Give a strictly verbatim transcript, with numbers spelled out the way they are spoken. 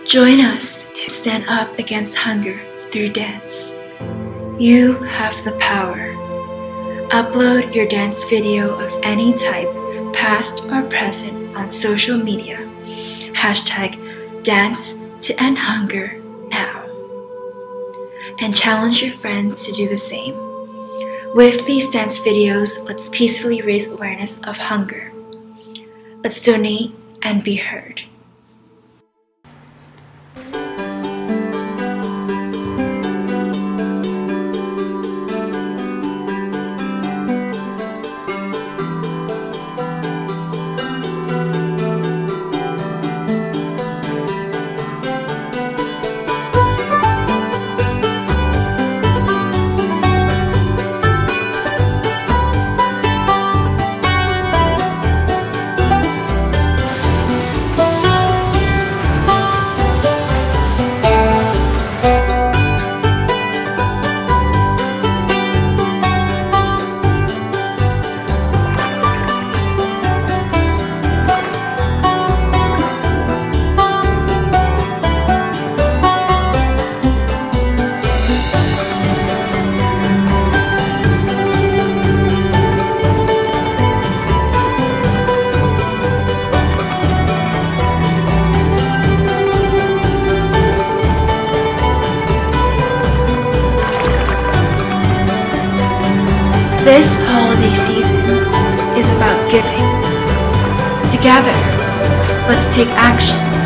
Join us to stand up against hunger through dance. You have the power. Upload your dance video of any type, past or present, on social media. Hashtag DanceToEndHungerNow. And challenge your friends to do the same. With these dance videos, let's peacefully raise awareness of hunger. Let's donate and be heard. This holiday season is about giving. Together, let's take action